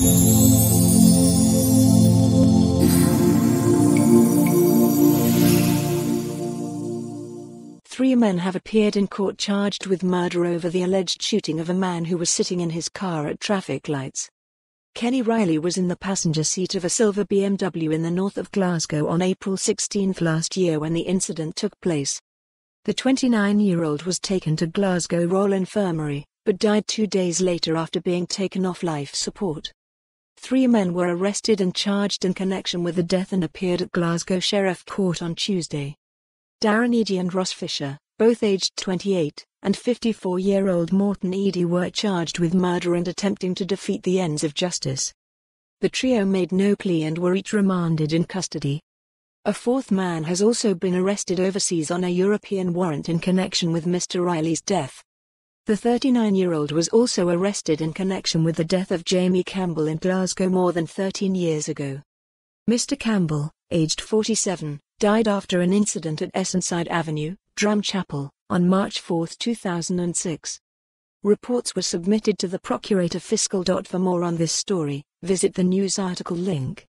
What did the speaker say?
Three men have appeared in court charged with murder over the alleged shooting of a man who was sitting in his car at traffic lights. Kenny Reilly was in the passenger seat of a silver BMW in the north of Glasgow on April 16 last year when the incident took place. The 29-year-old was taken to Glasgow Royal Infirmary, but died 2 days later after being taken off life support. Three men were arrested and charged in connection with the death and appeared at Glasgow Sheriff Court on Tuesday. Darren Eadie and Ross Fisher, both aged 28, and 54-year-old Morton Eadie were charged with murder and attempting to defeat the ends of justice. The trio made no plea and were each remanded in custody. A fourth man has also been arrested overseas on a European warrant in connection with Mr Reilly's death. The 39-year-old was also arrested in connection with the death of Jamie Campbell in Glasgow more than 13 years ago. Mr Campbell, aged 47, died after an incident at Essenside Avenue, Drumchapel, on March 4, 2006. Reports were submitted to the Procurator Fiscal. For more on this story, visit the news article link.